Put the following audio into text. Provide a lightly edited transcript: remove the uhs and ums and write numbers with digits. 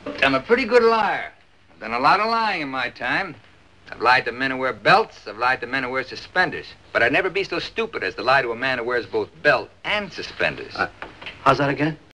I'm a pretty good liar. I've done a lot of lying in my time. I've lied to men who wear belts. I've lied to men who wear suspenders. But I'd never be so stupid as to lie to a man who wears both belt and suspenders. How's that again?